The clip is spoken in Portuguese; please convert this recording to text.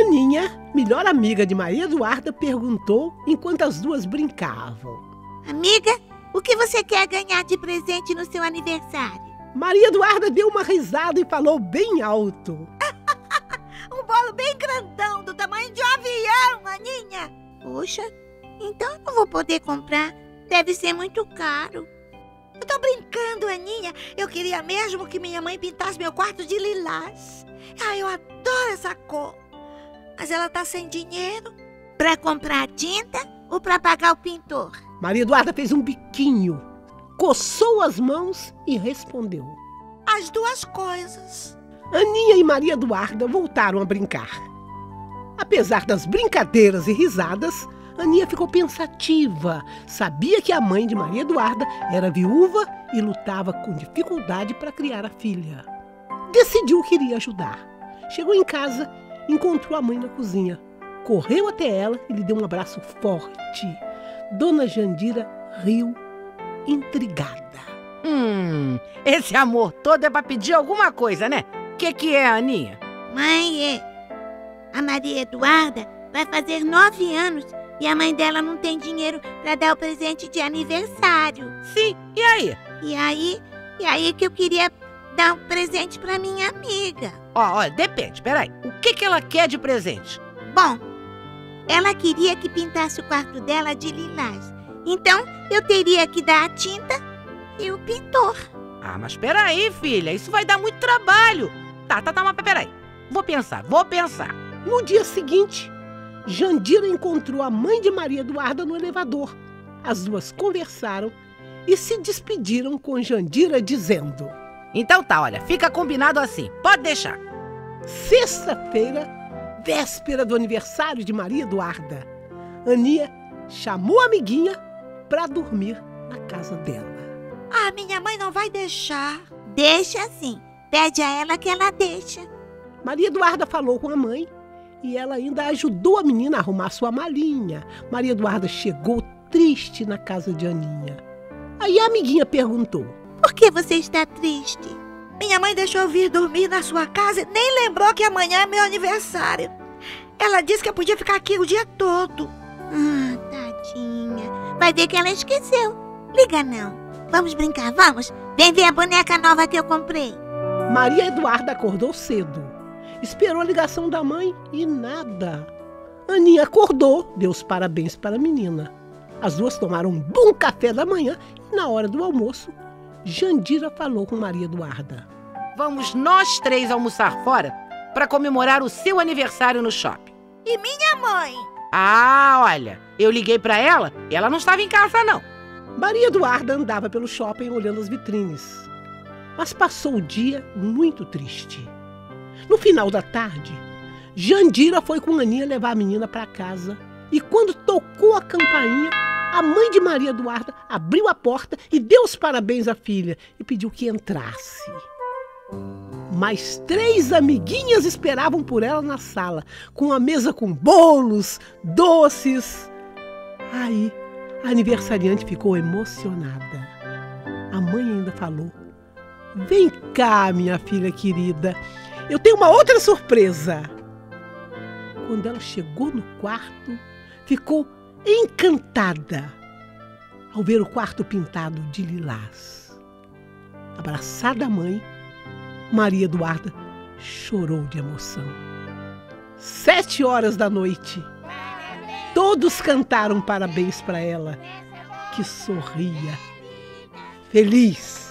Aninha, melhor amiga de Maria Eduarda, perguntou enquanto as duas brincavam. Amiga, o que você quer ganhar de presente no seu aniversário? Maria Eduarda deu uma risada e falou bem alto. Um bolo bem grandão, do tamanho de um avião, Aninha. Poxa, então eu não vou poder comprar. Deve ser muito caro. Eu tô brincando, Aninha. Eu queria mesmo que minha mãe pintasse meu quarto de lilás. Eu adoro essa cor. Mas ela tá sem dinheiro. Pra comprar tinta ou pra pagar o pintor? Maria Eduarda fez um biquinho, coçou as mãos e respondeu. As duas coisas. Aninha e Maria Eduarda voltaram a brincar. Apesar das brincadeiras e risadas, Aninha ficou pensativa. Sabia que a mãe de Maria Eduarda era viúva e lutava com dificuldade para criar a filha. Decidiu que iria ajudar. Chegou em casa, encontrou a mãe na cozinha. Correu até ela e lhe deu um abraço forte. Dona Jandira riu, intrigada. Esse amor todo é para pedir alguma coisa, né? O que é, Aninha? Mãe, a Maria Eduarda vai fazer 9 anos e a mãe dela não tem dinheiro para dar o presente de aniversário. Sim, e aí? E aí que eu queria dar um presente para minha amiga. Ó, depende, peraí. O que ela quer de presente? Bom, ela queria que pintasse o quarto dela de lilás. Então, eu teria que dar a tinta e o pintor. Ah, mas peraí, filha, isso vai dar muito trabalho. Tá, mas peraí. Vou pensar. No dia seguinte, Jandira encontrou a mãe de Maria Eduarda no elevador. As duas conversaram e se despediram com Jandira dizendo: Então tá, olha, fica combinado assim, pode deixar. Sexta-feira, véspera do aniversário de Maria Eduarda, Aninha chamou a amiguinha para dormir na casa dela. Minha mãe não vai deixar. Deixa sim. Pede a ela que ela deixa. Maria Eduarda falou com a mãe e ela ainda ajudou a menina a arrumar sua malinha. Maria Eduarda chegou triste na casa de Aninha. Aí a amiguinha perguntou: Por que você está triste? Minha mãe deixou eu vir dormir na sua casa e nem lembrou que amanhã é meu aniversário. Ela disse que eu podia ficar aqui o dia todo. Tadinha. Vai ver que ela esqueceu. Liga não. Vamos brincar, vamos. Vem ver a boneca nova que eu comprei. Maria Eduarda acordou cedo. Esperou a ligação da mãe e nada. Aninha acordou, deu os parabéns para a menina. As duas tomaram um bom café da manhã e na hora do almoço, Jandira falou com Maria Eduarda: Vamos nós 3 almoçar fora para comemorar o seu aniversário no shopping. E minha mãe? Olha, eu liguei para ela e ela não estava em casa não. Maria Eduarda andava pelo shopping olhando as vitrines, mas passou o dia muito triste. No final da tarde, Jandira foi com Aninha levar a menina para casa e quando tocou a campainha, a mãe de Maria Eduarda abriu a porta e deu os parabéns à filha e pediu que entrasse. Mas 3 amiguinhas esperavam por ela na sala, com a mesa com bolos, doces. Aí, a aniversariante ficou emocionada. A mãe ainda falou: Vem cá, minha filha querida, eu tenho uma outra surpresa. Quando ela chegou no quarto, ficou encantada ao ver o quarto pintado de lilás. Abraçada à mãe, Maria Eduarda chorou de emoção. 7 horas da noite, todos cantaram parabéns para ela, que sorria, feliz.